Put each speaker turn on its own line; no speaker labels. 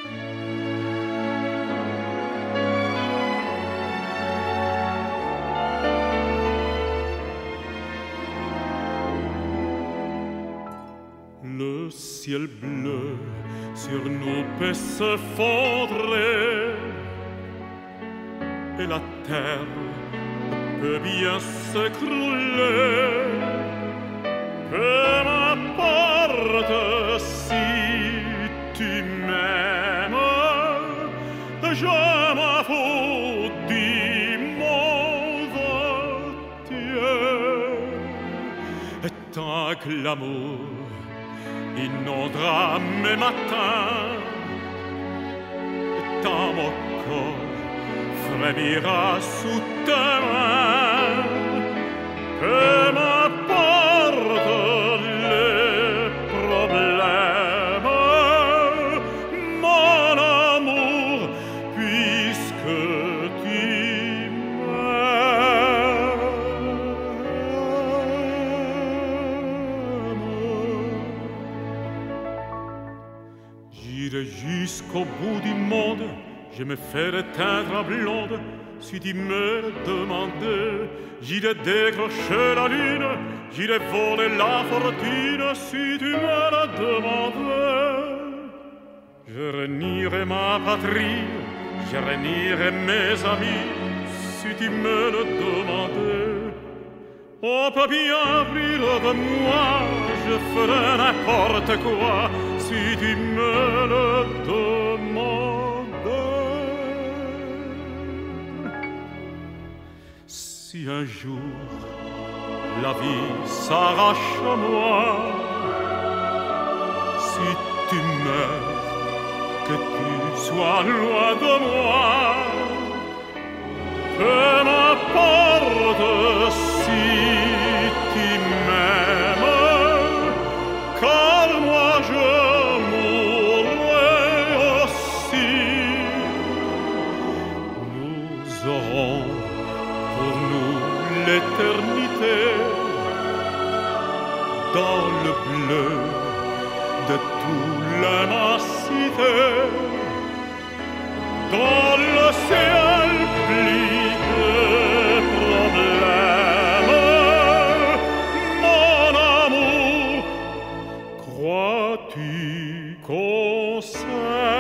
Le ciel bleu sur nous peut se fondre et la terre peut bien s'écrouler. Peu m'importe si tu m'aimes, je m'en fous du monde entier. Et tant que l'amour inondera mes matins, tant mon corps frémira sous tes mains. Peu m'importe les problèmes, mon amour, puisque tu m'aimes. J'irai jusqu'au bout du monde, je me ferai teindre en blonde, si tu me le demandais. J'irai décrocher la lune, j'irai voler la fortune, si tu me le demandais. Je renierai ma patrie, je renierai mes amis, si tu me le demandais. On peut bien rire de moi, je ferai n'importe quoi, si tu me le demandais. Si un jour la vie s'arrache à moi, si tu meurs, que tu sois loin de moi, peu m'importe si tu m'aimes, car moi je mourrai aussi. Nous aurons pour nous l'éternité dans le bleu de toute l'immensité, dans le ciel pli de problèmes. Mon amour, crois-tu qu'on s'aime?